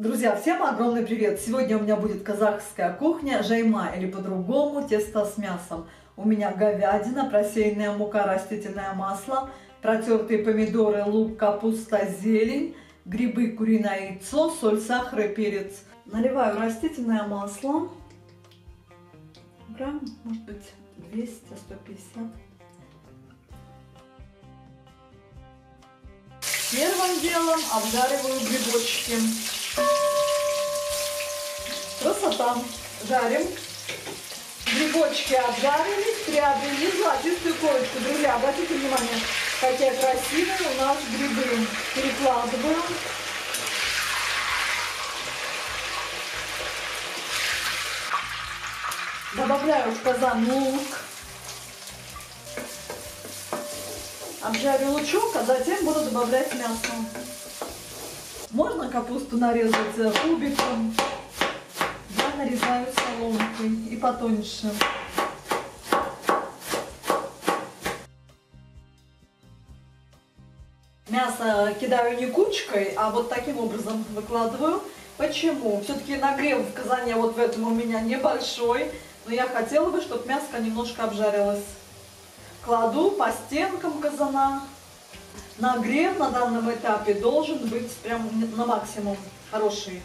Друзья, всем огромный привет! Сегодня у меня будет казахская кухня жайма или по-другому тесто с мясом. У меня говядина, просеянная мука, растительное масло, протертые помидоры, лук, капуста, зелень, грибы, куриное яйцо, соль, сахар и перец. Наливаю растительное масло. Грамм, может быть, 200-150. Первым делом обжариваю грибочки. Красота! Жарим. Грибочки обжарились, приобрели золотистую корочку. Друзья, обратите внимание, какие красивые у нас грибы. Перекладываю. Добавляю в казан лук. Обжарю лучок, а затем буду добавлять мясо. Можно капусту нарезать кубиком. Я нарезаю соломкой и потоньше. Мясо кидаю не кучкой, а вот таким образом выкладываю. Почему? Все-таки нагрев в казане вот в этом у меня небольшой, но я хотела бы, чтобы мяско немножко обжарилось. Кладу по стенкам казана. Нагрев на данном этапе должен быть прям на максимум хороший.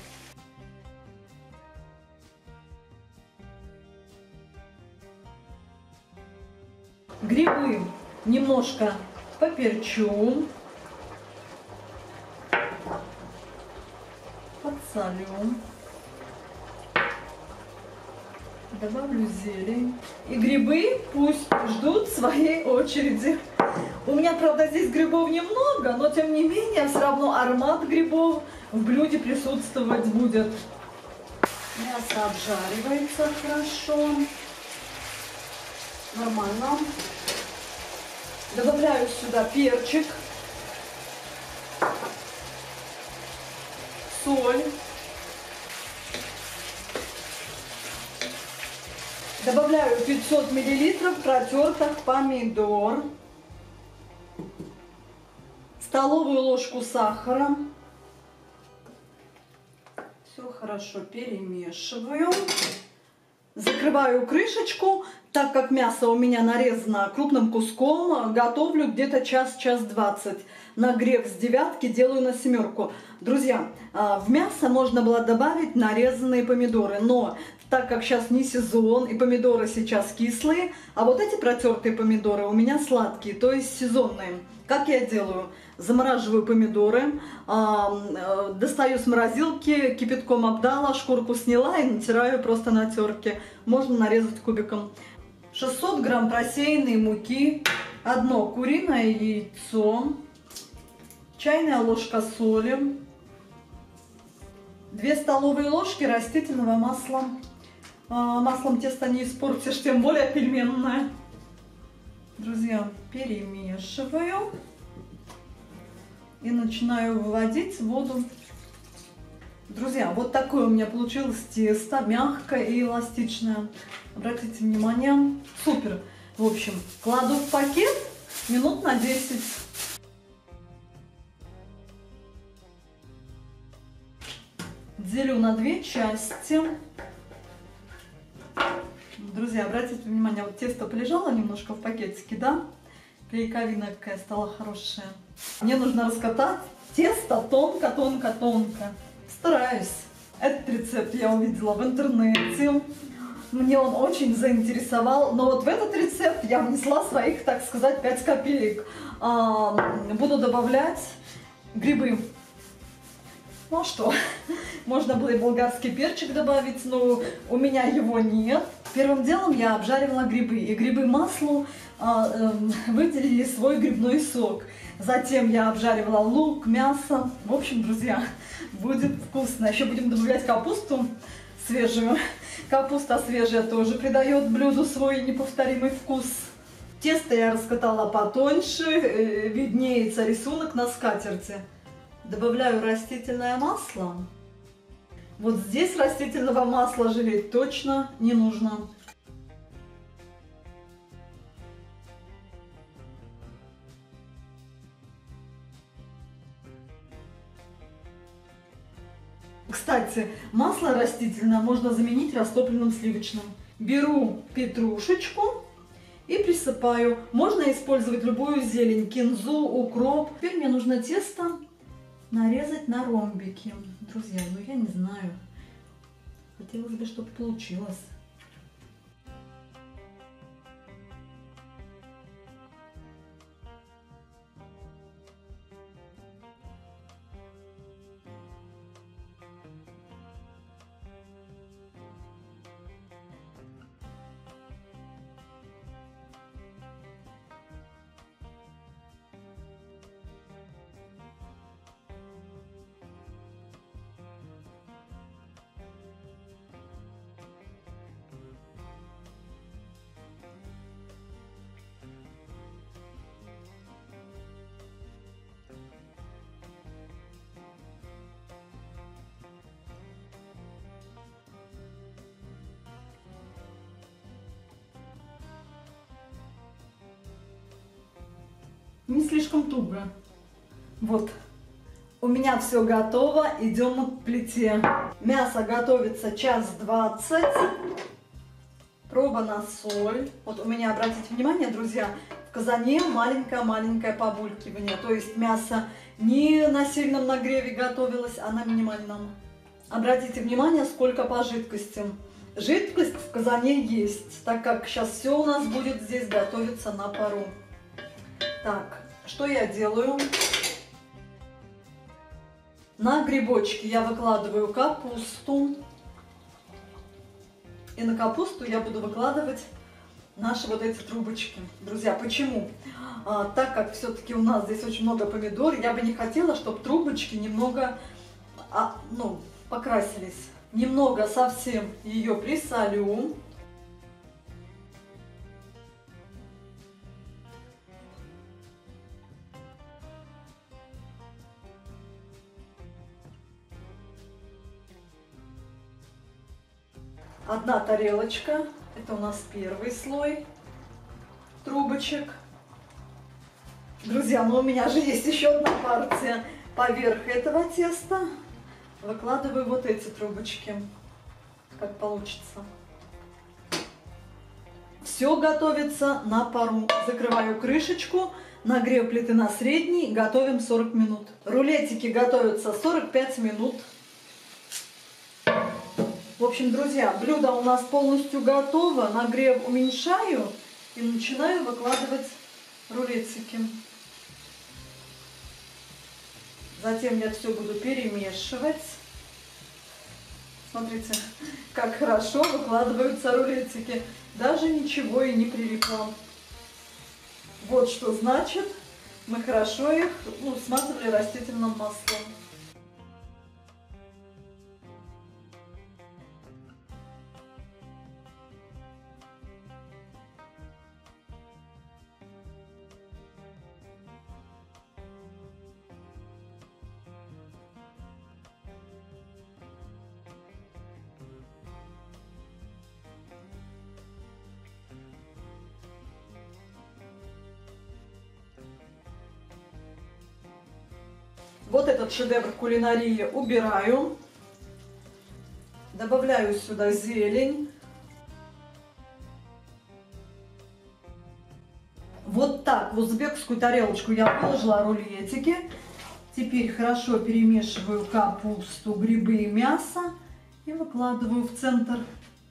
Грибы немножко поперчу, подсолю, добавлю зелень. И грибы пусть ждут своей очереди. У меня, правда, здесь грибов немного, но тем не менее все равно аромат грибов в блюде присутствовать будет. Мясо обжаривается хорошо. Нормально. Добавляю сюда перчик, соль. Добавляю 500 мл протертых помидор, столовую ложку сахара. Все хорошо перемешиваю. Закрываю крышечку, так как мясо у меня нарезано крупным куском, готовлю где-то час-час 20. Нагрев с 9 делаю на 7. Друзья, в мясо можно было добавить нарезанные помидоры, но так как сейчас не сезон и помидоры сейчас кислые, а вот эти протертые помидоры у меня сладкие, то есть сезонные. Как я делаю? Замораживаю помидоры, достаю с морозилки, кипятком обдала, шкурку сняла и натираю просто на терке. Можно нарезать кубиком. 600 грамм просеянной муки, 1 куриное яйцо, чайная ложка соли, 2 столовые ложки растительного масла. Маслом тесто не испортишь, тем более пельменное. Друзья, перемешиваю. И начинаю выводить воду. Друзья, вот такое у меня получилось тесто, мягкое и эластичное. Обратите внимание, супер. В общем, кладу в пакет минут на 10. Делю на 2 части. Друзья, обратите внимание, вот тесто полежало немножко в пакетике, да? Клейковина какая стала хорошая. Мне нужно раскатать тесто тонко-тонко-тонко. Стараюсь. Этот рецепт я увидела в интернете. Мне он очень заинтересовал. Но вот в этот рецепт я внесла своих, так сказать, 5 копеек. Буду добавлять грибы. Ну что, можно было и болгарский перчик добавить, но у меня его нет. Первым делом я обжаривала грибы. И грибы маслу выделили свой грибной сок. Затем я обжаривала лук, мясо. В общем, друзья, будет вкусно. Еще будем добавлять капусту свежую. Капуста свежая тоже придает блюду свой неповторимый вкус. Тесто я раскатала потоньше, виднеется рисунок на скатерти. Добавляю растительное масло. Вот здесь растительного масла жалеть точно не нужно. Кстати, масло растительное можно заменить растопленным сливочным. Беру петрушечку и присыпаю. Можно использовать любую зелень, кинзу, укроп. Теперь мне нужно тесто нарезать на ромбики. Друзья, ну я не знаю. Хотелось бы, чтобы получилось. Не слишком туго. Вот. У меня все готово. Идем к плите. Мясо готовится 1:20. Проба на соль. Вот у меня, обратите внимание, друзья, в казане маленькое-маленькое побулькивание. То есть мясо не на сильном нагреве готовилось, а на минимальном. Обратите внимание, сколько по жидкости. Жидкость в казане есть, так как сейчас все у нас будет здесь готовиться на пару. Так, что я делаю? На грибочки я выкладываю капусту. И на капусту я буду выкладывать наши вот эти трубочки. Друзья, почему? Так как все-таки у нас здесь очень много помидор, я бы не хотела, чтобы трубочки немного покрасились. Немного совсем ее присолю. Одна тарелочка, это у нас первый слой трубочек. Друзья, но у меня же есть еще одна партия. Поверх этого теста выкладываю вот эти трубочки, как получится. Все готовится на пару. Закрываю крышечку, нагрев плиты на средний, готовим 40 минут. Рулетики готовятся 45 минут. В общем, друзья, блюдо у нас полностью готово. Нагрев уменьшаю и начинаю выкладывать рулетики. Затем я все буду перемешивать. Смотрите, как хорошо выкладываются рулетики. Даже ничего и не прилипло. Вот что значит, мы хорошо их смазывали растительным маслом. Вот этот шедевр кулинарии убираю. Добавляю сюда зелень. Вот так в узбекскую тарелочку я положила рулетики. Теперь хорошо перемешиваю капусту, грибы и мясо и выкладываю в центр.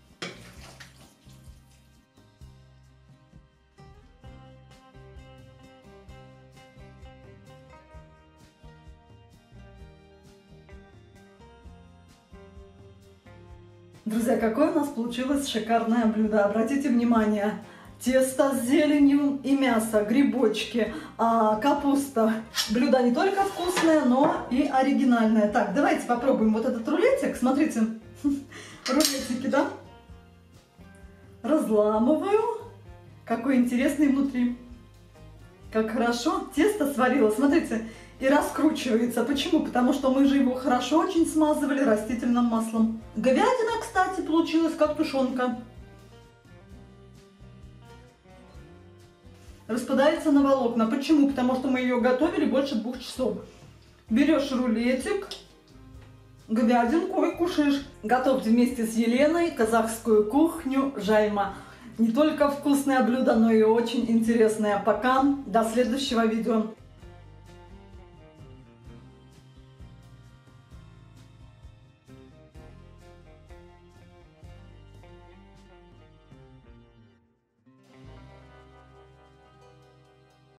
Друзья, какое у нас получилось шикарное блюдо. Обратите внимание, тесто с зеленью и мясо, грибочки, капуста. Блюдо не только вкусное, но и оригинальное. Так, давайте попробуем вот этот рулетик. Смотрите, рулетики, да? Разламываю. Какой интересный внутри. Как хорошо тесто сварило. Смотрите, и раскручивается. Почему? Потому что мы же его хорошо очень смазывали растительным маслом. Говядина, кстати, получилась как тушенка. Распадается на волокна. Почему? Потому что мы ее готовили больше 2 часов. Берешь рулетик, говядинку и кушаешь. Готовьте вместе с Еленой казахскую кухню жайма. Не только вкусное блюдо, но и очень интересное. Пока, до следующего видео.